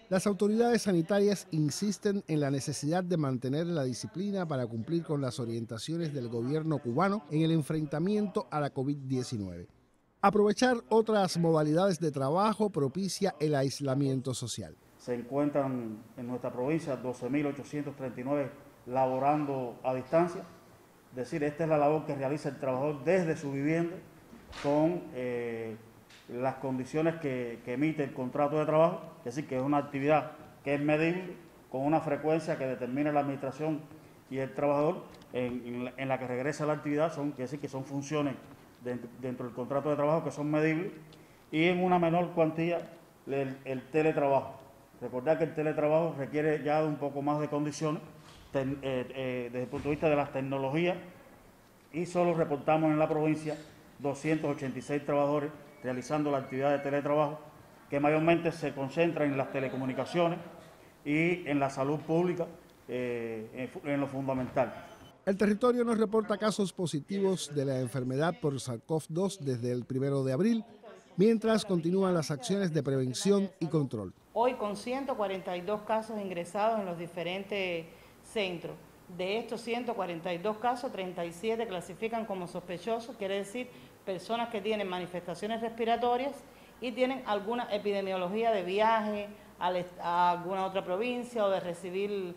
Las autoridades sanitarias insisten en la necesidad de mantener la disciplina para cumplir con las orientaciones del gobierno cubano en el enfrentamiento a la COVID-19. Aprovechar otras modalidades de trabajo propicia el aislamiento social. Se encuentran en nuestra provincia 12.839 laborando a distancia. Es decir, esta es la labor que realiza el trabajador desde su vivienda con las condiciones que emite el contrato de trabajo, es decir, que es una actividad que es medible con una frecuencia que determina la administración y el trabajador en la que regresa a la actividad, es decir, que son funciones dentro del contrato de trabajo que son medibles, y en una menor cuantía el teletrabajo. Recordar que el teletrabajo requiere ya de un poco más de condiciones desde el punto de vista de las tecnologías, y solo reportamos en la provincia 286 trabajadores realizando la actividad de teletrabajo, que mayormente se concentra en las telecomunicaciones y en la salud pública, en lo fundamental. El territorio no reporta casos positivos de la enfermedad por SARS-CoV-2 desde el 1 de abril, mientras continúan las acciones de prevención y control. Hoy con 142 casos ingresados en los diferentes centros. De estos 142 casos, 37 clasifican como sospechosos, quiere decir personas que tienen manifestaciones respiratorias y tienen alguna epidemiología de viaje a alguna otra provincia o de recibir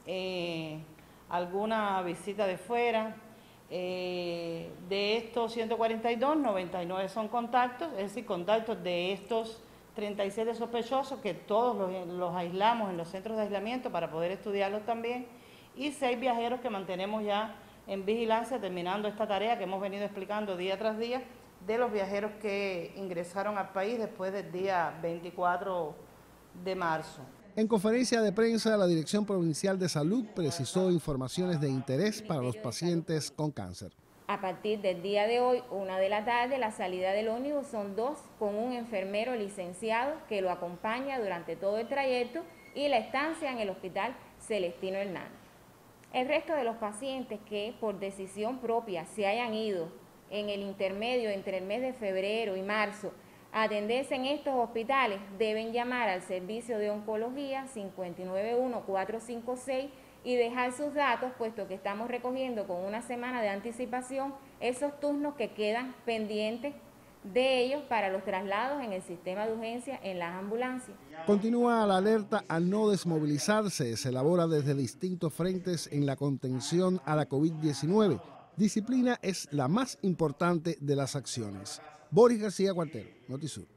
alguna visita de fuera. De estos 142, 99 son contactos, es decir, contactos de estos 37 sospechosos, que todos los aislamos en los centros de aislamiento para poder estudiarlos también, y 6 viajeros que mantenemos ya en vigilancia, terminando esta tarea que hemos venido explicando día tras día, de los viajeros que ingresaron al país después del día 24 de marzo. En conferencia de prensa, la Dirección Provincial de Salud precisó informaciones de interés para los pacientes con cáncer. A partir del día de hoy, 1 de la tarde, la salida del ómnibus son 2 con un enfermero licenciado que lo acompaña durante todo el trayecto y la estancia en el Hospital Celestino Hernández. El resto de los pacientes que por decisión propia se hayan ido en el intermedio entre el mes de febrero y marzo a atenderse en estos hospitales deben llamar al servicio de oncología 591-456 y dejar sus datos, puesto que estamos recogiendo con una semana de anticipación esos turnos que quedan pendientes de ellos para los traslados en el sistema de urgencia en las ambulancias. Continúa la alerta a no desmovilizarse. Se elabora desde distintos frentes en la contención a la COVID-19. Disciplina es la más importante de las acciones. Boris García Cuartero, Notisur.